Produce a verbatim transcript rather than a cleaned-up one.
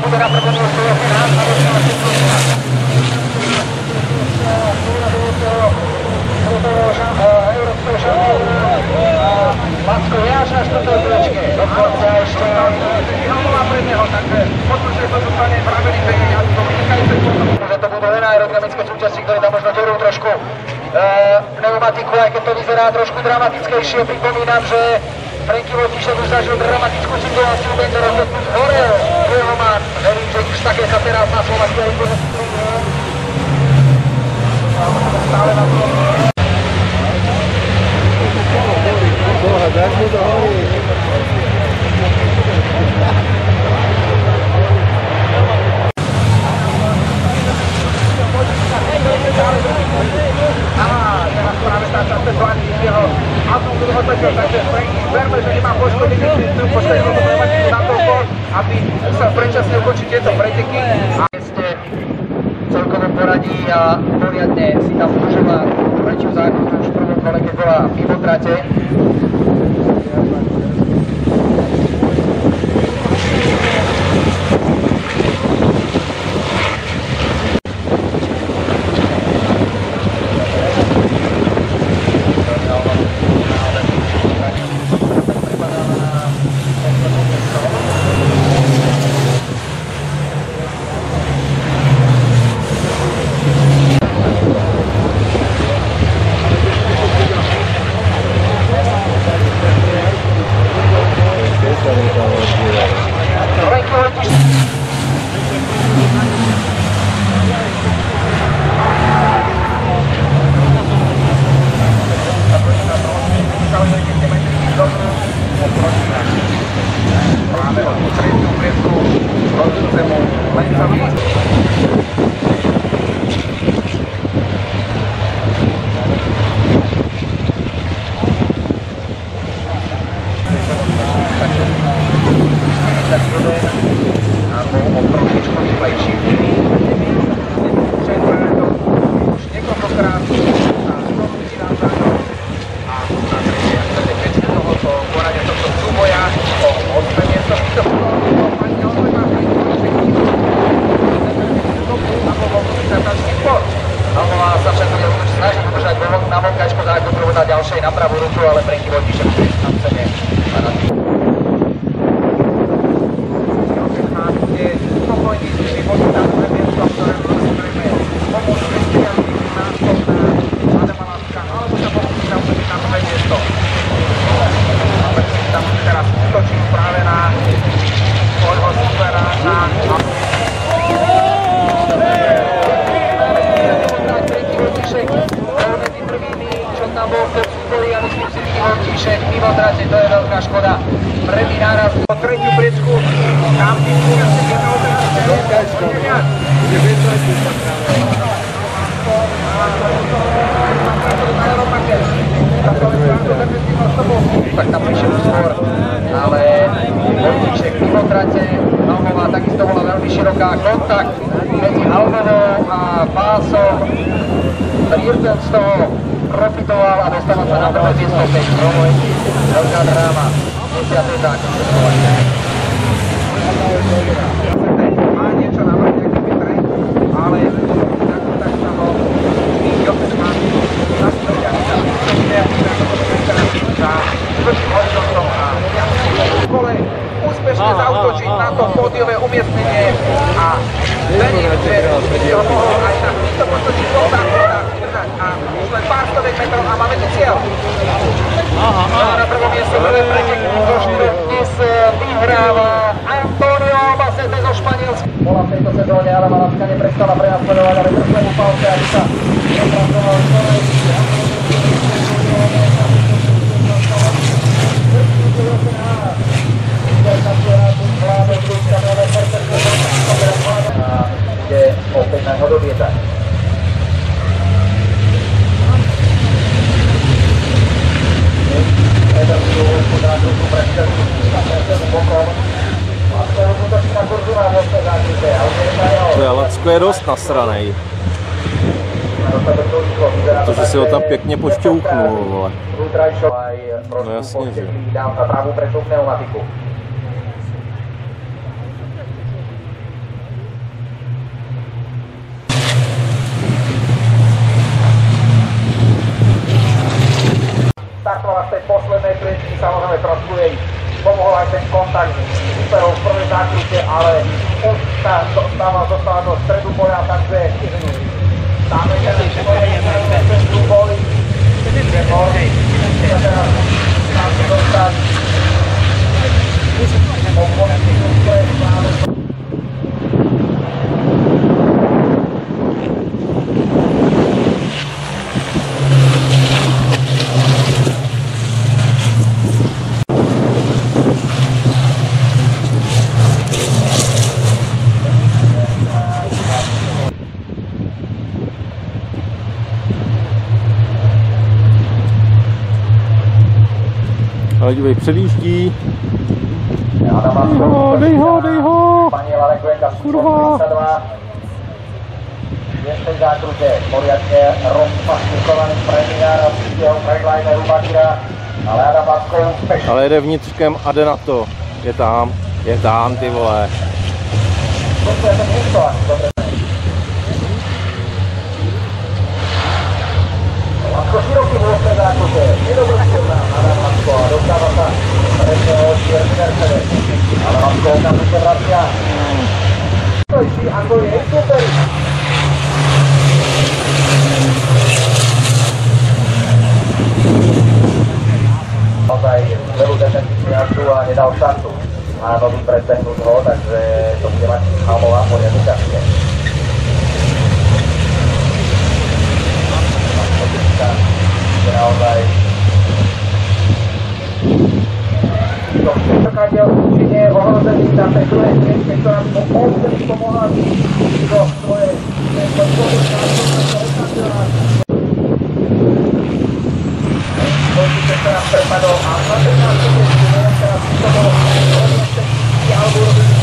bude na první místo je nás na Európskeho šampiónu. Macko je až na štvrtej priečke. Dokonca ešte Halmová pred neho, takže potvrdzuje to zúfanie pravený pekne a to vynikajúce spôsobom. Že to budú len aerodynamické súčasti, ktoré tam možno ťorú trošku pneumatiku, aj keď to vyzerá trošku dramatickejšie. Pripomínam, že Franky Vojtíšek už zažil dramatickú situáciu, bude rozhodnúť horel. Dlhoman, verím, že už také sa teraz na Slovensku aj bude stále na to. Boha, daj mu do hory. Aha, teraz práve tá časť zvládli jeho autom druhotletel, takže Franky verme, že nemá poškodenie, poškodenie to pneumatiku natoľko, aby musel predčasne ukončiť tieto preteky. A ste v celkovom poradí a poriadne si tam užila väčšiu zákrutnú už v prvom kole, keď bola mimo trate. Na pravú ruku, ale Franky Vojtíšek na cene a na tým. Máte spokojný s životom na druhé miesto, ktoré samozrejme pomôžu Kristianovi náskok na Adama Laska, alebo sa pomôžu tam na druhé miesto. Ale tam teraz útočí práve na svojho supera na... Franky Vojtíšek medzi prvými, čo tam bol v boli a myslím si, že Vojtíšek mimo trate, to je veľká škoda. Prvý náraz po tretiu priečku, tam písku asi jedného trate. Dokajsko, bude vytrať sa práve. Tak tam prišiel skôr, ale Vojtíšek mimo trate, Halmová takisto bola veľmi široká, kontakt medzi Halmovou a pásom. Rierten z toho profitoval a dostáva sa na prvé miesto opäť. Veľká dráma. desiate zákončie Slovenska. Má niečo na vrch, nejaký vytrend, ale tak sa ho opäť má na stroťami sa vytrende, tak to bude teraz za vrším horizontom a v kole úspešne zaútočiť na to pódiové umiestnenie a verím, že by ho mohol aj na týchto potočných zákonách udržať a už len pár stovek metrov a máme tu cieľ. Na prvom mieste prvé preteky zo štyroch dnes vyhráva Antonio Albacete zo Španielska. Bola v tejto sezóne, ale Malaska neprestala prenasledovať, ale držme mu palce, aby sa nepracoval skoro. Ide opäť na ho dobietať. To Lacko je dost nasranej. Protože si ho tam pěkně pošťouknul, vole. No jasně, že. pánové, trošku jej pomohol aj ten kontakt s úperou v prvej zákrute, ale už sa dostáva, dostáva do stredu boja, takže dáme teraz stredu boli, že môže sa teraz tam dostať po postihu, ktoré máme. Ale dívej, předjíždí. Dej ho, dej ho, dej ho. Kurva. Ještě v zákrutě, poriadně rozpastikovaný premiér a jeho traillineru Badira, ale Adam Vasko úspěšný. Ale jede vnitřkem a jde na to. Je tam, je tam, ty vole. To je ten ústok, dobře. Vasko široký vůzce zákrutě, je dobrý silná Adam Vasko a dostává se před Mercedes. Ale Vasko okamžitě vrací a stojí Angoli, hej super. Naozaj veľú defenzívnu jazdu a nedal šancu Hánovi prebehnúť ho, takže to bude mať Hámová poriadne ťažké. Je naozaj to všetkokrát určite ohrozený na tej druhej mieste, ktorá by mu úplne pomohla do svojej Určite sa nám prepadol a na ten nás bude teraz to bolo alebo